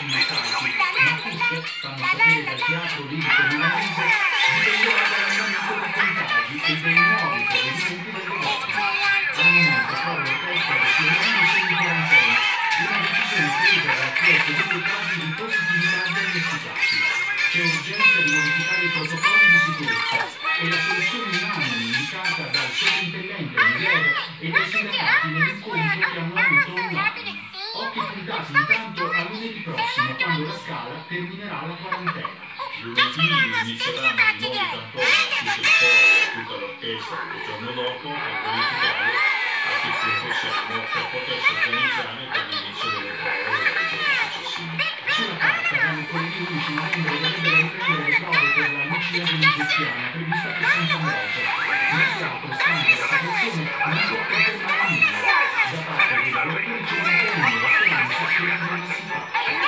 prima salti, ma tutte fanno sapere dal teatro lirico milanese dipenderà dall'andamento dei contagi e dei nuovi provvedimenti del governo. Al momento solo l'orchestra del Fiorentino sono in quarantena, una decisione presa da chi ha ottenuto casi di positività diagnosticati. C'è urgenza di modificare i protocolli di sicurezza e la soluzione unanime indicata dal sovrintendente Migliore e dai sindacati nell'incontro che hanno avuto online. Occhi puntati intanto a lunedì prossimo, quando la Scala terminerà la quarantena. Lunedì inizieranno i nuovi tamponi a tutto il coro e a tutta l'orchestra il giorno dopo per verificare a che punto siamo per potersi organizzare per l'inizio delle prove dei giorni successivi. Sulla carta, dal colleghi 11 novembre dovrebbero riprendere le prove per la lucia dell'infezione prevista per Sant'Ambrogio. Nel teatro, stante la situazione, non può confermare nulla. Da parte dei lavoratori c'è un impegno, la speranza che la si fa.